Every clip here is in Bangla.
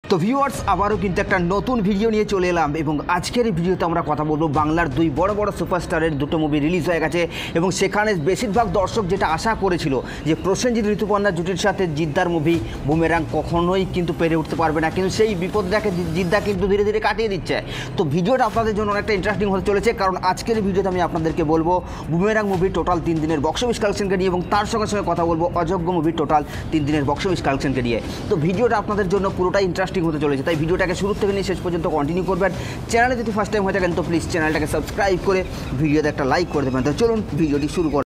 তো ভিউয়ার্স আবারও কিন্তু একটা নতুন ভিডিও নিয়ে চলে এলাম এবং আজকের এই ভিডিওতে আমরা কথা বলবো বাংলার দুই বড় বড় সুপারস্টারের দুটো মুভি রিলিজ হয়ে গেছে এবং সেখানে বেশিরভাগ দর্শক যেটা আশা করেছিল যে প্রসেনজিৎ ঋতুপর্ণা জুটির সাথে জিদ্দার মুভি বুমেরাং কখনোই কিন্তু পেরে উঠতে পারবে না, কিন্তু সেই বিপদটাকে জিদ্দা কিন্তু ধীরে ধীরে কাটিয়ে দিচ্ছে। তো ভিডিওটা আপনাদের জন্য অনেকটা ইন্টারেস্টিং হতে চলেছে, কারণ আজকের ভিডিওতে আমি আপনাদেরকে বলবো বুমেরাং মুভি টোটাল 3 দিনের বক্স অফিস কালেকশনকে নিয়ে এবং তার সঙ্গে সঙ্গে কথা বলবো অযোগ্য মুভি টোটাল 3 দিনের বক্স অফিস কালেকশনকে নিয়ে। তো ভিডিওটা আপনাদের জন্য পুরোটাই ইন্টারেস্টিং হতে চলেছে, তাই ভিডিওটাকে শুরু থেকে নিয়ে শেষ পর্যন্ত কন্টিনিউ করবেন। চ্যানেলে যদি ফার্স্ট টাইম হয়ে থাকেন তো প্লিজ চ্যানেলটাকে সাবস্ক্রাইব করে ভিডিওতে একটা লাইক করে দেবেন। তো চলুন ভিডিওটি শুরু করি।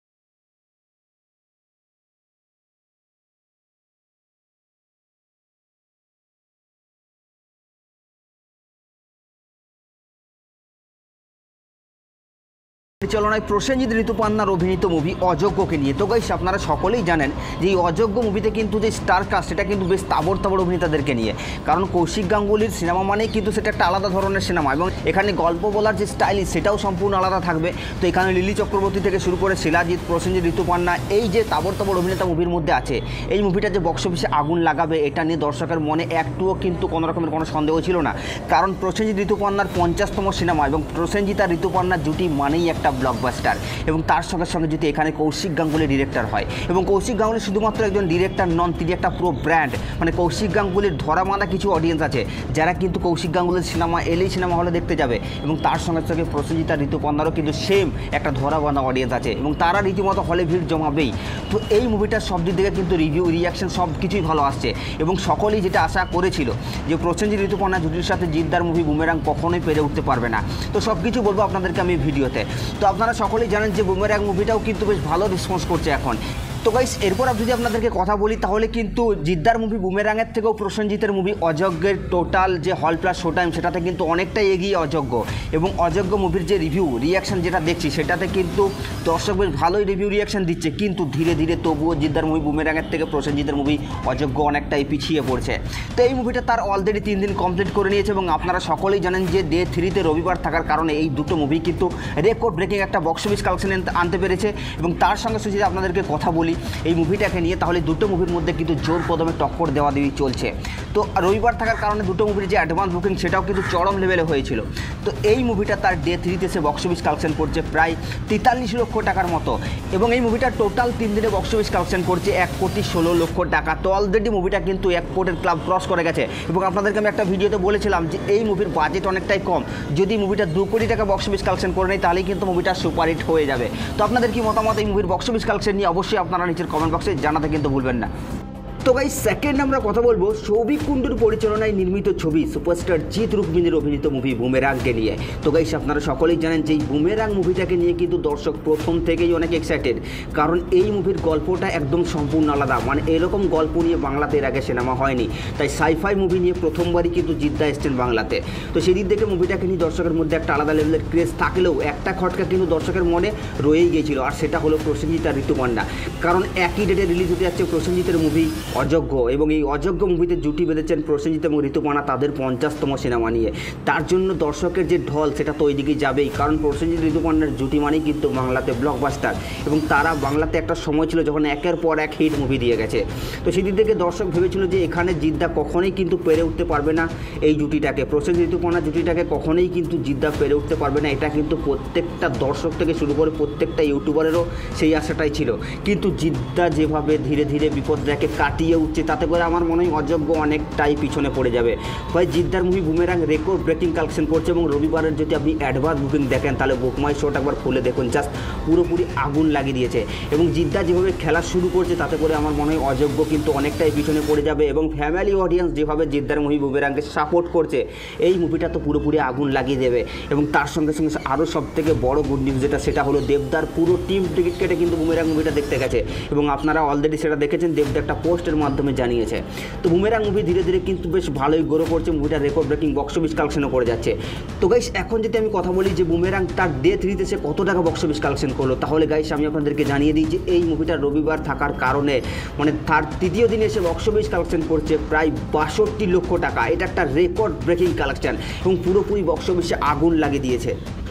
পরিচালনায় প্রসেনজিৎ ঋতুপর্ণার অভিনীত মুভি অযোগ্যকে নিয়ে। তো গাইস আপনারা সকলেই জানেন যে এই অযোগ্য মুভিতে কিন্তু যে স্টার কাস্ট সেটা কিন্তু বেশ তাবড় তাবড় অভিনেতাদেরকে নিয়ে, কারণ কৌশিক গাঙ্গুলির সিনেমা মানেই কিন্তু সেটা একটা আলাদা ধরনের সিনেমা এবং এখানে গল্প বলার যে স্টাইল সেটাও সম্পূর্ণ আলাদা থাকবে। তো এখানে লিলি চক্রবর্তী থেকে শুরু করে শিলাজিৎ, প্রসেনজিৎ ঋতুপর্ণা এই যে তাবড় তাবড় অভিনেতা মুভির মধ্যে আছে, এই মুভিটা যে বক্স অফিসে আগুন লাগাবে এটা নিয়ে দর্শকের মনে একটুও কিন্তু কোনো রকমের কোনো সন্দেহ ছিল না, কারণ প্রসেনজিৎ ঋতুপর্ণার 50তম সিনেমা এবং প্রসেনজিৎ আর ঋতুপর্ণার জুটি মানেই একটা ব্লকবাস্টার। এবং তার সঙ্গে সঙ্গে যদি এখানে কৌশিক গাঙ্গুলি ডিরেক্টর হয় এবং কৌশিক গাঙ্গুলি শুধুমাত্র একজন ডিরেক্টর নন, তিনি একটা পুরো ব্র্যান্ড, মানে কৌশিক গাঙ্গুলির ধরা মানা কিছু অডিয়েন্স আছে যারা কিন্তু কৌশিক গাঙ্গুলির সিনেমা এলেই সিনেমা হলে দেখতে যাবে এবং তার সঙ্গে সঙ্গে প্রসেনজিৎ আর ঋতুপর্ণারও কিন্তু সেম একটা ধরা বাঁধা অডিয়েন্স আছে এবং তারা রীতিমতো হলে ভিড় জমাবেই। তো এই মুভিটার সব দিক থেকে কিন্তু রিভিউ রিয়াকশন সব কিছুই ভালো আসছে এবং সকলেই যেটা আশা করেছিল যে প্রসেনজিৎ ঋতুপর্ণা জুটির সাথে জিদ্দার মুভি বুমেরাং কখনোই পেরে উঠতে পারবে না। তো সব কিছু বলবো আপনাদেরকে আমি ভিডিওতে। তো আপনারা সকলেই জানেন যে বুমেরাং মুভিটাও কিন্তু বেশ ভালো রেসপন্স করছে এখন। তো গাইস এরপর যদি আপনাদেরকে কথা বলি তাহলে কিন্তু জিদ্দার মুভি বুমেরাংয়ের থেকেও প্রসেনজিতের মুভি অযোগ্যের টোটাল যে হল প্লাস শো টাইম সেটাতে কিন্তু অনেকটাই এগিয়ে অযোগ্য, এবং অযোগ্য মুভির যে রিভিউ রিয়াকশান যেটা দেখছি সেটাতে কিন্তু দর্শক বেশ ভালোই রিভিউ রিয়াকশান দিচ্ছে, কিন্তু ধীরে ধীরে তবুও জিদ্দার মুভি বুমেরাংয়ের থেকে প্রসেনজিতের মুভি অযোগ্য অনেকটাই পিছিয়ে পড়ছে। তো এই মুভিটা তার অলরেডি 3 দিন কমপ্লিট করে নিয়েছে এবং আপনারা সকলেই জানেন যে ডে 3তে রবিবার থাকার কারণে এই দুটো মুভি কিন্তু রেকর্ড ব্রেকিং একটা বক্স অফিস কালেকশন আনতে পেরেছে। এবং তার সঙ্গে যদি আপনাদেরকে কথা বলি এই মুভিটাকে নিয়ে তাহলে দুটো মুভির মধ্যে কিন্তু জোর কদমে টক্কর দেওয়া দেওয়ি চলছে। তো রবিবার থাকার কারণে দুটো মুভির যে অ্যাডভান্স বুকিং সেটাও কিন্তু চরম লেভেলে হয়েছিল। তো এই মুভিটা তার ডে 3তে সে বক্স অফিস কালেকশন করছে প্রায় 43 লক্ষ টাকার মতো এবং এই মুভিটা টোটাল 3 দিনে বক্স অফিস কালেকশন করছে 1,16,00,000 টাকা। তো অলরেডি মুভিটা কিন্তু 1 কোটির ক্লাব ক্রস করে গেছে এবং আপনাদেরকে আমি একটা ভিডিওতে বলেছিলাম যে এই মুভির বাজেট অনেকটাই কম, যদি মুভিটা 2 কোটি টাকা বক্স অফিস কালেকশন করে নেয় তাহলেই কিন্তু মুভিটা সুপারহিট হয়ে যাবে। তো আপনাদের কি মতামত এই মুভির বক্স অফিস কালেকশন নিয়ে অবশ্যই আপনারা নিচের কমেন্ট বক্সে জানাতে কিন্তু ভুলবেন না। তো গাইস সেকেন্ড আমরা কথা বলবো সৌভিক কুণ্ডুর পরিচালনায় নির্মিত ছবি সুপারস্টার জিৎ রুক্মিণীর অভিনীত মুভি বুমেরাংকে নিয়ে। তো গাইস আপনারা সকলেই জানেন যে এই বুমেরাং মুভিটাকে নিয়ে কিন্তু দর্শক প্রথম থেকেই অনেক এক্সাইটেড, কারণ এই মুভির গল্পটা একদম সম্পূর্ণ আলাদা, মানে এরকম গল্প নিয়ে বাংলাতে এর আগে সিনেমা হয়নি, তাই সাইফাই মুভি নিয়ে প্রথমবারই কিন্তু জিদ্দা এসছেন বাংলাতে। তো সেদিক থেকে মুভিটাকে নিয়ে দর্শকের মধ্যে একটা আলাদা লেভেলের ক্রেজ থাকলেও একটা খটকা কিন্তু দর্শকের মনে রয়েই গিয়েছিল, আর সেটা হলো প্রসেনজিৎ আর ঋতুপর্ণা, কারণ একই ডেটে রিলিজ হতে যাচ্ছে প্রসেনজিতের মুভি অযোগ্য এবং এই অযোগ্য মুভিতে জুটি বেঁধেছেন প্রসেনজিৎ এবং ঋতুপর্ণা তাদের 50তম সিনেমা নিয়ে। তার জন্য দর্শকের যে ঢল সেটা তো ওই দিকেই যাবেই, কারণ প্রসেনজিৎ ঋতুপর্ণার জুটি মানেই কিন্তু বাংলাতে ব্লকবাস্টার এবং তারা বাংলাতে একটা সময় ছিল যখন একের পর এক হিট মুভি দিয়ে গেছে। তো সেদিক থেকে দর্শক ভেবেছিল যে এখানে জিদ্দা কখনোই কিন্তু পেরে উঠতে পারবে না এই জুটিটাকে, প্রসেনজিৎ ঋতুপর্ণা জুটিটাকে কখনোই কিন্তু জিদ্দা পেরে উঠতে পারবে না, এটা কিন্তু প্রত্যেকটা দর্শক থেকে শুরু করে প্রত্যেকটা ইউটিউবারেরও সেই আশাটাই ছিল। কিন্তু জিদ্দা যেভাবে ধীরে ধীরে বিপদটাকে কাটিয়ে উঠছে তাতে করে আমার মনে হয় অযোগ্য অনেকটাই পিছনে পড়ে যাবে। ভাই জিদ্দার movie Boomerang record breaking collection করছে এবং রবিবারের যদি আপনি অ্যাডভান্স বুকিং দেখেন তাহলে বুকমাই শোটা একবার খুলে দেখুন, জাস্ট পুরোপুরি আগুন লাগিয়ে দিয়েছে। এবং জিদ্দা যেভাবে খেলা শুরু করছে তাতে করে আমার মনে হয় অযোগ্য কিন্তু অনেকটাই পিছনে পড়ে যাবে এবং ফ্যামিলি অডিয়েন্স যেভাবে জিদ্দার মুভি বুমেরাংকে সাপোর্ট করছে এই মুভিটা তো পুরোপুরি আগুন লাগিয়ে দেবে। এবং তার সঙ্গে সঙ্গে আরও সবথেকে বড় গুড নিউজ যেটা সেটা হলো দেবদার পুরো টিম টিকিট কেটে কিন্তু বুমেরাং মুভিটা দেখতে গেছে এবং আপনারা অলরেডি সেটা দেখেছেন, দেবদা একটা পোস্টের মাধ্যমে জানিয়েছে। তো বুমেরাং মুভি ধীরে ধীরে কিন্তু বেশ ভালোই গ্রো করছে, মুভিটা রেকর্ড ব্রেকিং বক্স অফিস কালেকশনও করে যাচ্ছে। তো গাইস এখন যদি আমি কথা বলি যে বুমেরাং তার ডে 3তে সে কত টাকা বক্স অফিস কালেকশন করলো, তাহলে গাইস আমি আপনাদেরকে জানিয়ে দিই যে এই মুভিটা রবিবার থাকার কারণে মানে তার 3য় দিনে এসে বক্স অফিস কালেকশন করছে প্রায় 62 লক্ষ টাকা। এটা একটা রেকর্ড ব্রেকিং কালেকশন এবং পুরোপুরি বক্স অফিসে আগুন লাগিয়ে দিয়েছে।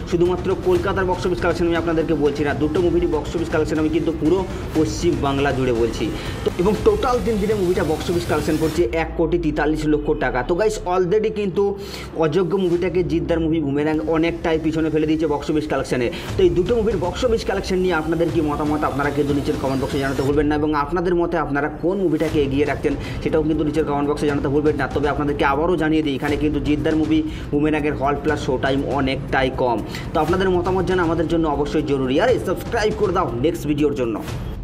শুধুমাত্র কলকাতার বক্স অফিস কালেকশন আমি আপনাদেরকে বলছি না, দুটো মুভিরই বক্স অফিস কালেকশন আমি কিন্তু পুরো পশ্চিম বাংলা জুড়ে বলছি। তো এবং টোটাল 3 দিনে মুভিটা বক্স অফিস কালেকশন করছে 1,43,00,000 টাকা। তো গাইস অলরেডি কিন্তু অযোগ্য মুভিটাকে জিদ্দার মুভি বুমেরাং অনেকটাই পিছনে ফেলে দিয়েছে বক্স অফিস কালেকশনে। তো এই দুটো মুভির বক্স অফিস কালেকশন নিয়ে আপনাদের কি মতামত আপনারা কিন্তু নিচের কমেন্ট বক্সে জানাতে ভুলবেন না, এবং আপনাদের মতে আপনারা কোন মুভিটাকে এগিয়ে রাখতেন সেটাও কিন্তু নিচের কমেন্ট বক্সে জানাতে ভুলবেন না। তবে আপনাদেরকে আবারও জানিয়ে দিই, এখানে কিন্তু জিদ্দার মুভি বুমেরাংয়ের হল প্লাস শো টাইম অনেকটাই কম। তো আপনাদের মতামত জানা আমাদের জন্য অবশ্যই জরুরি। আর সাবস্ক্রাইব করে দাও নেক্সট ভিডিওর জন্য।